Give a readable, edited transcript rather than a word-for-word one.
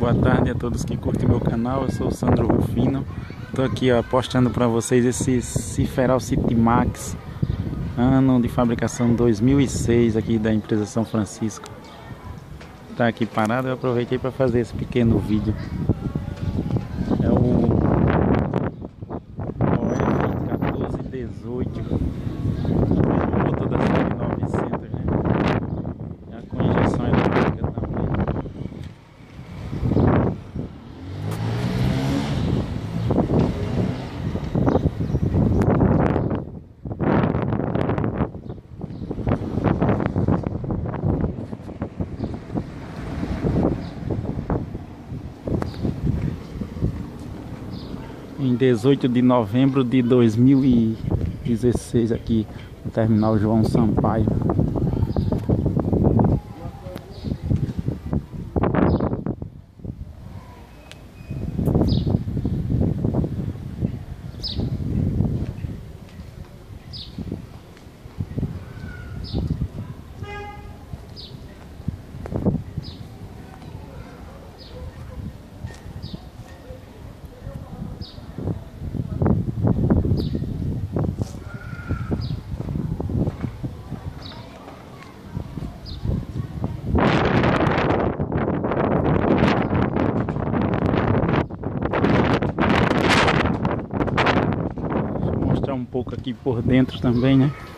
boa tarde a todos que curtem meu canal. Eu sou o Sandro Rufino. Estou aqui postando para vocês esse Ciferal City Max, ano de fabricação 2006, aqui da empresa São Francisco. Está aqui parado, eu aproveitei para fazer esse pequeno vídeo. É o OF1418, motor da série 900, né? Já com injeção elétrica também. Em 18 de novembro de 2016, aqui no terminal João Sampaio. Um pouco aqui por dentro também, né?